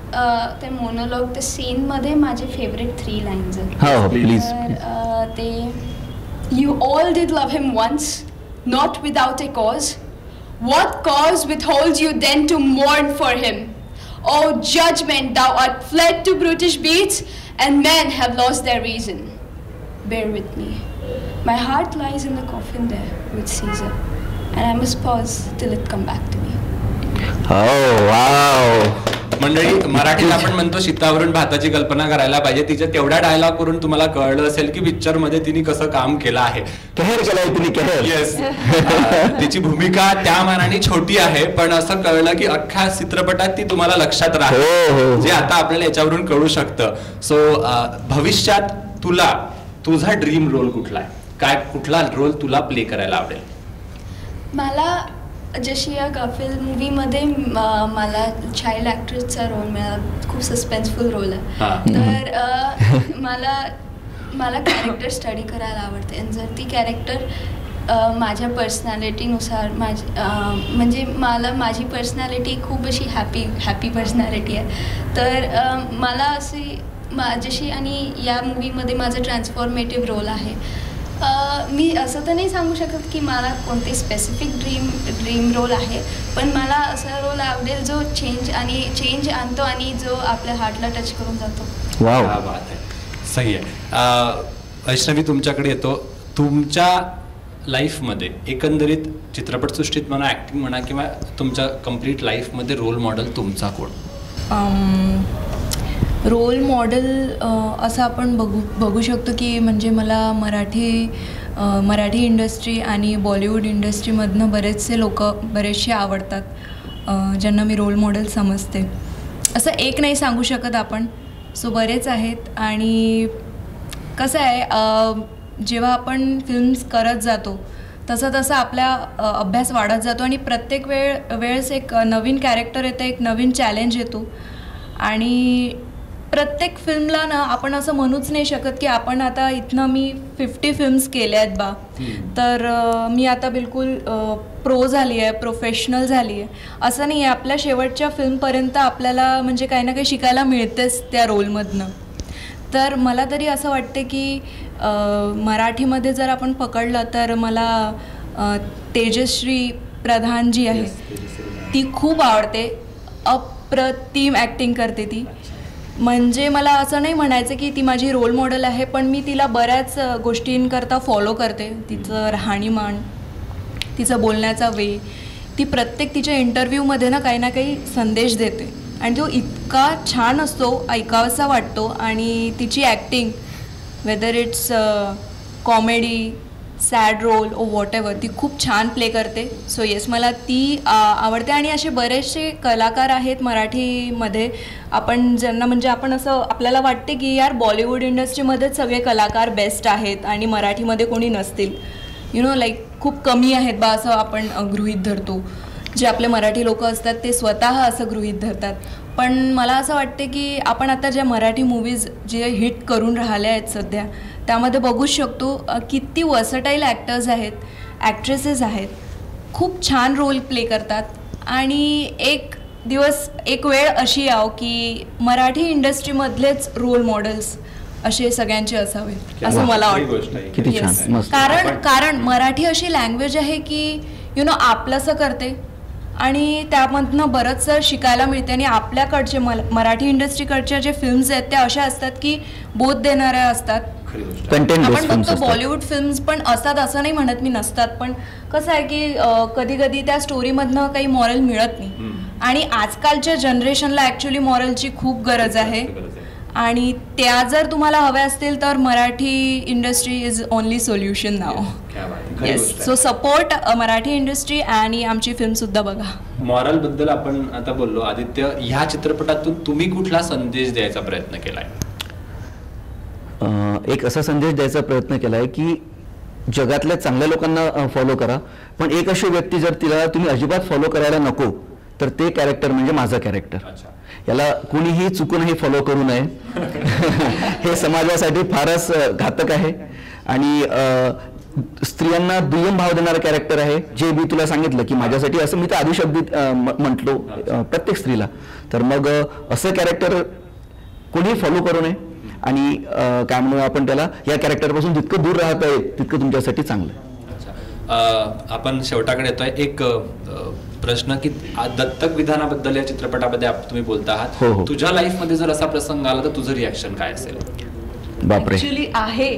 ते मोनोलॉग त्या सीनमध्ये माझे फेवरेट थ्री लाईन्स आहेत. हो प्लीज. तर ते you all did love him once not without a cause. What cause withholds you then to mourn for him? O judgment, thou art fled to brutish beasts, and men have lost their reason. Bear with me. My heart lies in the coffin there with Caesar, and I must pause till it come back to me. Oh wow. मंडळी, मराठीत आपण म्हणतो शीतावरून भाताची कल्पना करायला पाहिजे. तिच्या तेवढ्या डायलॉग करून तुम्हाला कळलं असेल की पिक्चर मध्ये तिने कसं काम केलं आहे. कहर केलाय तिने, कहर. येस. तिची भूमिका त्या मानाने छोटी आहे, पण असं कळलं की अख्ख्या चित्रपटात ती तुम्हाला लक्षात राहते, जे आता आपल्याला याच्यावरून कळू शकतं. सो भविष्यात तुला तुझा ड्रीम रोल कुठला आहे? काय कुठला रोल तुला प्ले करायला आवडेल? मला जशी या गाफिल मूवीमध्ये मला चाइल्ड ॲक्ट्रेसचा रोल मिळाला. खूप सस्पेन्सफुल रोल आहे. तर मला मला कॅरेक्टर स्टडी करायला आवडते. आणि जर ती कॅरेक्टर माझ्या पर्सनॅलिटीनुसार माझी म्हणजे मला माझी पर्सनॅलिटी खूप अशी हॅपी हॅपी पर्सनॅलिटी आहे. तर मला अशी मा जशी आणि या मूवीमध्ये माझं ट्रान्सफॉर्मेटिव्ह रोल आहे. मी असं तर नाही सांगू शकत की मला कोणते स्पेसिफिक ड्रीम ड्रीम रोल आहे, पण मला असा रोल आवडेल जो चेंज आणि चेंज आणतो आणि जो आपल्या हार्टला टच करून जातो. वाव, क्या बात आहे. सही आहे. वैष्णवी, तुमच्याकडे येतो. तुमच्या लाईफमध्ये एकंदरीत चित्रपटसृष्टीत म्हणा, ॲक्टिंग म्हणा, किंवा तुमच्या कम्प्लीट लाईफमध्ये रोल मॉडेल तुमचा कोण? रोल मॉडेल असं आपण बघू बघू शकतो की म्हणजे मला मराठी मराठी इंडस्ट्री आणि बॉलिवूड इंडस्ट्रीमधनं बरेचसे लोक बरेचसे आवडतात, ज्यांना मी रोल मॉडेल समजते. असं एक नाही सांगू शकत आपण. सो बरेच आहेत. आणि कसं आहे, जेव्हा आपण फिल्म्स करत जातो तसं तसं आपला अभ्यास वाढत जातो आणि प्रत्येक वेळ वेळेस एक नवीन कॅरेक्टर येतं, एक नवीन चॅलेंज येतो. आणि प्रत्येक फिल्मला ना आपण असं म्हणूच नाही शकत की आपण आता इथनं मी फिफ्टी फिल्म्स केल्या आहेत बा, तर मी आता बिलकुल प्रो झाली आहे, प्रोफेशनल झाली आहे, असं नाही आहे. आपल्या शेवटच्या फिल्मपर्यंत आपल्याला म्हणजे काही ना काही शिकायला मिळतेच त्या रोलमधनं. तर मला तरी असं वाटते की मराठीमध्ये जर आपण पकडलं तर मला तेजश्री प्रधान जी आहे ती खूप आवडते. अप्रतिम ॲक्टिंग करते ती. म्हणजे मला असं नाही म्हणायचं की ती माझी रोल मॉडेल आहे, पण मी तिला बऱ्याच गोष्टींकरता फॉलो करते. तिचं राहणीमान, तिचं बोलण्याचा वे, ती प्रत्येक तिच्या इंटरव्ह्यूमध्ये ना काही ना काही संदेश देते आणि तो इतका छान असतो, ऐकावासा वाटतो. आणि तिची acting, whether it's comedy, sad role or whatever, ती खूप छान प्ले करते. सो येस, मला ती आवडते. आणि असे बरेचसे कलाकार आहेत मराठीमध्ये आपण ज्यांना म्हणजे आपण असं आपल्याला वाटते की यार बॉलिवूड इंडस्ट्रीमध्येच सगळे कलाकार बेस्ट आहेत आणि मराठीमध्ये कोणी नसतील, यु नो लाईक खूप कमी आहेत बा, असं आपण गृहीत धरतो. जे आपले मराठी लोक असतात ते स्वतः असं गृहीत धरतात. पण मला असं वाटते की आपण आता ज्या मराठी मूवीज जे हिट करून राहिल्या आहेत सध्या, त्यामध्ये बघूच शकतो किती वर्सटाईल ॲक्टर्स आहेत, ॲक्ट्रेसेस आहेत, खूप छान रोल प्ले करतात. आणि एक दिवस एक वेळ अशी यावं की मराठी इंडस्ट्रीमधलेच रोल मॉडेल्स असे सगळ्यांचे असावे, असं मला वाटतं. कारण कारण मराठी अशी लँग्वेज आहे की यु नो आपलंसं करते आणि त्यामधनं बरंचसं शिकायला मिळते. आणि आपल्याकडचे मल मराठी इंडस्ट्रीकडच्या जे फिल्म्स आहेत त्या अशा असतात की बोध देणाऱ्या असतात. आपण बघतो बॉलिवूड फिल्म्स पण असतात, असं नाही म्हणत मी नसतात, पण कसं आहे की कधी कधी त्या स्टोरीमधनं काही मॉरल मिळत नाही. आणि आजकालच्या जनरेशनला ॲक्च्युली मॉरलची खूप गरज आहे. आणि त्या जर तुम्हाला हव्या असतील तर Marathi industry is only solution नाव. Yes, so support Marathi industry आणि आमची फिल्म सुद्धा बघा. मॉरल बद्दल आपण आता बोललो. आदित्य, ह्या चित्रपटातून तुम्ही कुठला संदेश द्यायचा प्रयत्न केलाय? एक असा संदेश द्यायचा प्रयत्न केलाय की जगातल्या चांगल्या लोकांना फॉलो करा, पण एक अशी व्यक्ती जर तिला तुम्ही अजिबात फॉलो करायला नको तर ते कॅरेक्टर म्हणजे माझं कॅरेक्टर. याला कुणीही चुकूनही फॉलो करू नये. हे समाजासाठी फारच घातक आहे. आणि स्त्रियांना दुय्यम भाव देणारं कॅरेक्टर आहे, जे मी तुला सांगितलं की माझ्यासाठी असं मी तर आधी शब्दित म्हटलो प्रत्येक स्त्रीला, तर मग असं कॅरेक्टर कोणी फॉलो करू नये आणि काय म्हणू आपण त्याला, या कॅरेक्टरपासून जितकं दूर राहता येईल तितकं तुमच्यासाठी चांगलं आहे. आपण शेवटाकडे येतोय. एक प्रश्न की दत्तक विधानाबद्दल या चित्रपटामध्ये तुम्ही बोलता आहात. हो, हो. तुझ्या लाईफ मध्ये जर असा प्रसंग आला तर तुझं रिॲक्शन काय असेल? बापरे, ऍक्च्युली आहे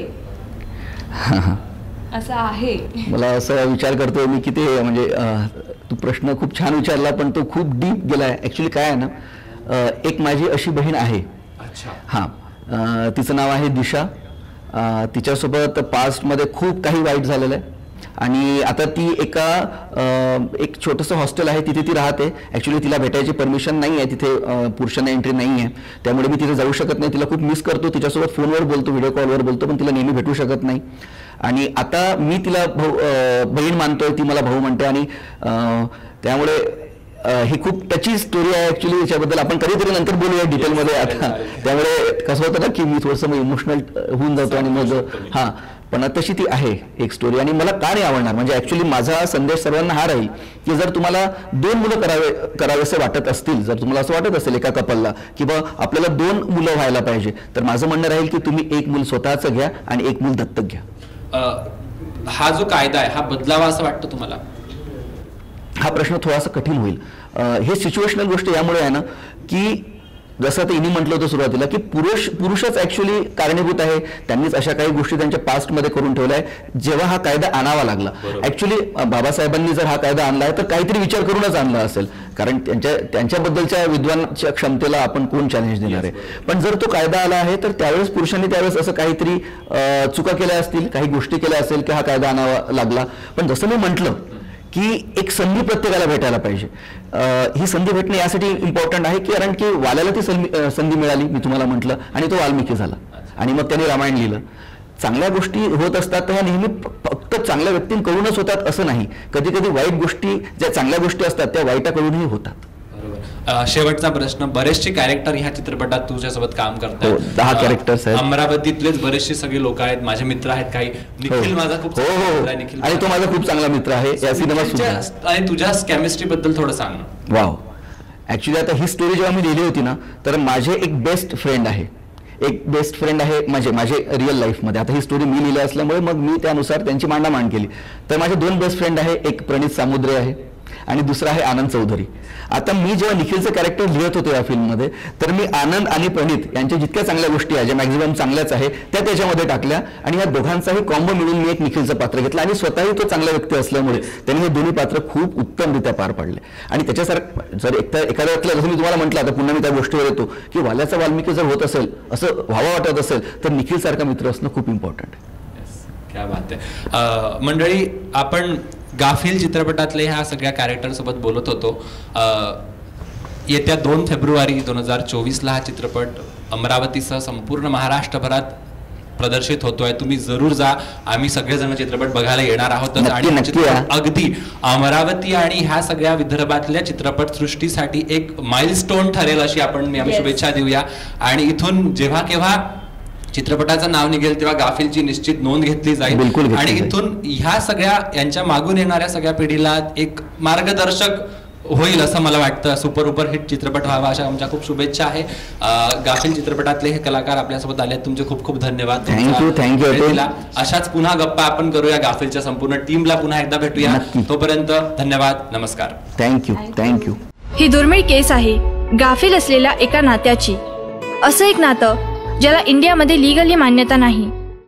असं आहे. मला असं विचार करतोय मी की ते म्हणजे तू प्रश्न खूप छान विचारला पण तो खूप डीप गेलाय. ऍक्च्युली काय आहे ना, एक माझी अशी बहीण आहे. अच्छा. हां, तिचं नाव आहे दिशा. तिच्यासोबत पास्टमध्ये खूप काही वाईट झालेलं आहे आणि आता ती एका एक छोटंसं हॉस्टेल आहे तिथे ती राहते. ॲक्च्युली तिला भेटायची परमिशन नाही आहे, तिथे पुरुषांना एंट्री नाही आहे, त्यामुळे मी तिथे जाऊ शकत नाही. तिला खूप मिस करतो, तिच्यासोबत फोनवर बोलतो, व्हिडिओ कॉलवर बोलतो, पण तिला नेहमी भेटू शकत नाही. आणि आता मी तिला भाऊ बहीण मानतोय, ती मला भाऊ म्हणते आणि त्यामुळे ही खूप टची स्टोरी आहे ॲक्च्युली. याच्याबद्दल आपण कधीतरी नंतर बोलूया डिटेलमध्ये. आता त्यामुळे कसं होतं ना की मी थोडंसं इमोशनल होऊन जातो आणि मग हां, पण तशी ती आहे एक स्टोरी. आणि मला का नाही आवडणार म्हणजे ॲक्च्युली माझा संदेश सर्वांना हा राहील की जर तुम्हाला दोन मुलं करावे करावेसे वाटत असतील, जर तुम्हाला असं वाटत असेल एका कपलला की बा आपल्याला दोन मुलं व्हायला पाहिजे, तर माझं म्हणणं राहील की तुम्ही एक मूल स्वतःचं घ्या आणि एक मूल दत्तक घ्या. हा जो कायदा आहे हा बदलावा असं वाटतं तुम्हाला? हा प्रश्न थोडासा कठीण होईल. हे सिच्युएशनल गोष्ट यामुळे आहे ना की जसं आता इनी म्हटलं होतं सुरुवातीला की पुरुष पुरुषच ॲक्च्युली कारणीभूत आहे. त्यांनीच अशा काही गोष्टी त्यांच्या पास्टमध्ये करून ठेवल्या आहे. जेव्हा हा कायदा आणावा लागला, ॲक्च्युली बाबासाहेबांनी जर हा कायदा आणला आहे तर काहीतरी विचार करूनच आणला असेल, कारण त्यांच्या त्यांच्याबद्दलच्या विद्वानाच्या क्षमतेला आपण कोण चॅलेंज देणार आहे. पण जर तो कायदा आला आहे तर त्यावेळेस पुरुषांनी त्यावेळेस असं काहीतरी चुका केल्या असतील, काही गोष्टी केल्या असेल की हा कायदा आणावा लागला. पण जसं मी म्हटलं की एक संधी प्रत्येकाला भेटायला पाहिजे. ही संधी भेटणे यासाठी इम्पॉर्टंट आहे की कारण की वाल्याला ती संधी मिळाली, मी तुम्हाला म्हटलं, आणि तो वाल्मिकी झाला आणि मग त्याने रामायण लिहिलं. चांगल्या गोष्टी होत असतात तर ह्या नेहमी फक्त चांगल्या व्यक्तींकडूनच होतात असं नाही. कधी कधी वाईट गोष्टी, ज्या चांगल्या गोष्टी असतात त्या वाईटाकडूनही होतात. शेवटचा प्रश्न, बरेचसे कॅरेक्टर ह्या चित्रपटात तुझ्यासोबत काम करतात. दहा कॅरेक्टर्स आहेत. अमरावतीतलेच बरेचसे सगळे लोक आहेत, माझे मित्र आहेत काही. निखिल माझा खूप हो हो आणि तो माझा खूप चांगला मित्र आहे या सिनेमात. आणि तुझ्या केमिस्ट्री बद्दल थोडं सांग. वाव, ऍक्च्युली आता ही स्टोरी जेव्हा मी लिहिली होती ना तर माझे एक बेस्ट फ्रेंड आहे, एक बेस्ट फ्रेंड आहे माझे माझे रिअल लाईफमध्ये. आता ही स्टोरी मी लिहिली असल्यामुळे मग मी त्यानुसार त्यांची मांडामांड केली. तर माझे दोन बेस्ट फ्रेंड आहे, एक प्रणित सामुद्रे आहे आणि दुसरा आहे आनंद चौधरी. आता मी जेव्हा निखिलचं कॅरेक्टर लिहित होतो या फिल्ममध्ये तर मी आनंद आणि प्रणित यांच्या जितक्या चांगल्या गोष्टी आहेत, ज्या मॅक्झिमम चांगल्याच आहे, त्या त्याच्यामध्ये टाकल्या आणि या दोघांचाही कॉम्बो मिळून मी एक निखिलचं पात्र घेतलं आणि स्वतःही तो चांगला व्यक्ती असल्यामुळे त्यांनी हे दोन्ही पात्र खूप उत्तमरित्या पार पाडले. आणि त्याच्यासारखं जर एक एखाद्या व्यक्तीला, जसं मी तुम्हाला म्हटलं, आता पुन्हा मी त्या गोष्टीवर येतो की वाल्याचा वाल्मिकी जर होत असेल, असं व्हावं वाटत असेल, तर निखिलसारखा मित्र असणं खूप इम्पॉर्टंट आहे. क्या बात आहे. मंडळी, आपण गाफील चित्रपटातले ह्या सगळ्या कॅरेक्टर सोबत बोलत होतो. येत्या दोन फेब्रुवारी दोन हजार चोवीसला हा चित्रपट अमरावतीसह संपूर्ण महाराष्ट्रभरात प्रदर्शित होतोय. तुम्ही जरूर जा. आम्ही सगळेजण चित्रपट बघायला येणार आहोतच. आणि चित्रपट अगदी अमरावती आणि ह्या सगळ्या विदर्भातल्या चित्रपट सृष्टीसाठी एक माइलस्टोन ठरेल अशी आपण आम्ही शुभेच्छा देऊया. आणि इथून जेव्हा केव्हा चित्रपटाचं नाव निघेल तेव्हा गाफीलची निश्चित नोंद घेतली जाईल. आणि इथून ह्या सगळ्या यांच्या मागून येणाऱ्या सगळ्या पिढीला एक मार्गदर्शक होईल असं मला वाटतं. सुपर उपर हिट चित्रपट व्हावा अशा आमच्या खूप शुभेच्छा आहे. गाफील चित्रपटातले हे कलाकार आपल्यासोबत आले, तुमचे खूप खूप धन्यवाद. Thank you thank you. अशाच पुन्हा गप्पा आपण करूया. गाफीलच्या संपूर्ण टीमला पुन्हा एकदा भेटूया. तोपर्यंत धन्यवाद, नमस्कार. Thank you thank you. ही दुर्मिळ केस आहे गाफील असलेल्या एका नात्याची. असं एक नातं ज्याला इंडियामध्ये लिगली मान्यता नाही.